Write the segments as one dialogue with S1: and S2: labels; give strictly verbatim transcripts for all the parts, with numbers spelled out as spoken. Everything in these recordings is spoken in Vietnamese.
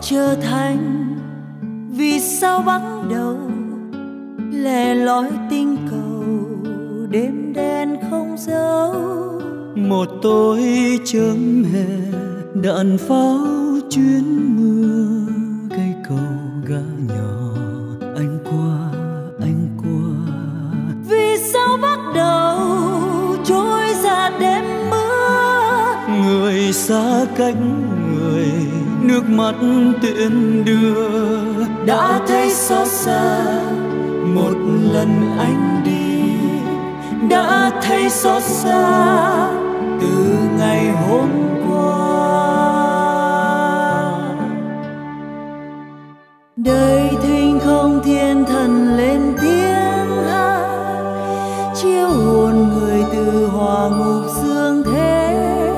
S1: trở thành vì sao bắt đầu lẻ loi tình cầu đêm đen không dấu.
S2: Một tối chớm hè đạn pháo chuyến mưa cây cầu gã nhỏ anh qua anh qua.
S1: Vì sao bắt đầu trôi ra đêm mưa,
S2: người xa cách người nước mắt tiễn đưa.
S1: đã thấy xót xa một lần anh đi, đã thấy xót xa từ ngày hôm qua. Đời thinh không thiên thần lên tiếng hát, chiêu hồn người từ hỏa ngục dương thế.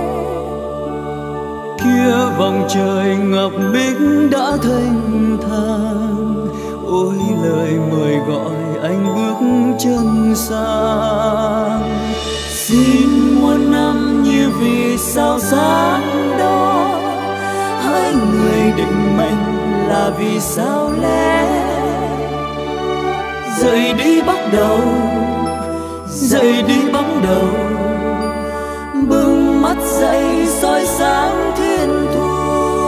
S2: Kia vòng trời ngọc bích đã thanh thang, ôi lời mời gọi anh bước chân sang.
S1: Xin muôn năm như vì sao sáng đó, hỡi người định mệnh là vì sao lẽ. Dậy đi bắt đầu, dậy đi bắt đầu, bừng mắt dậy soi sáng thiên thu.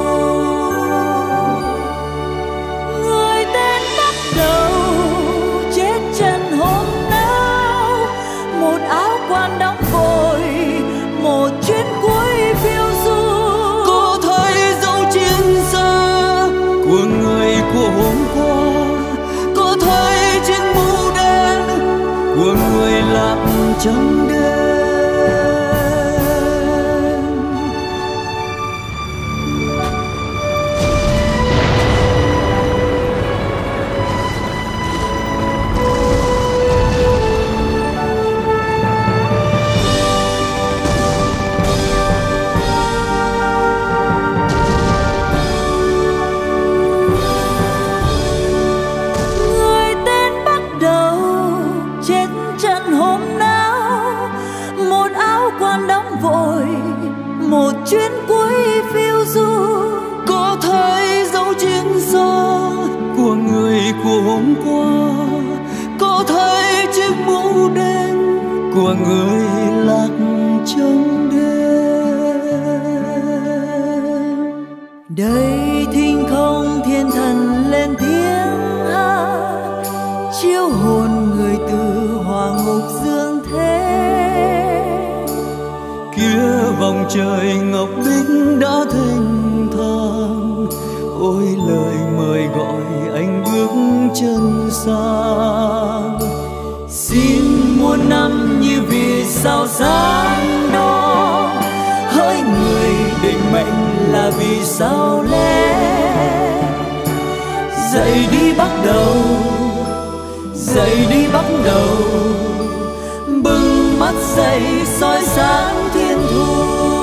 S1: Người tên bắt đầu chết chân hôm nào, một áo quan đóng vội, một chuyến cuối phiêu du.
S2: Cô thấy dấu chiến xa của người của hôm qua, cô thấy chiếc mũ đen của người lạc trong đêm.
S1: Một chuyến cuối phiêu du,
S2: có thấy dấu chiến xa của người của hôm qua, có thấy chiếc mũ đen của người lạc trong đêm.
S1: đời thinh không thiên thần lên tiếng hát, chiêu hồn người từ hỏa ngục dương thế.
S2: Kia vòng trời ngọc bích đã thanh thang, ôi lời mời gọi anh bước chân sang.
S1: Xin muôn năm như vì sao sáng đó, hỡi người định mệnh là vì sao lẽ. Dậy đi bắt đầu, dậy đi bắt đầu, bừng mắt dậy soi sáng thiên thu.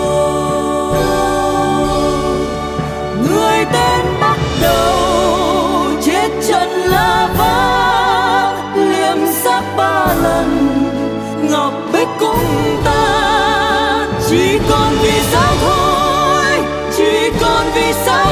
S1: Người tên bắt đầu chết chân là vang, liệm xác ba lần ngọc bích cũng ta. Chỉ còn vì sao thôi, chỉ còn vì sao.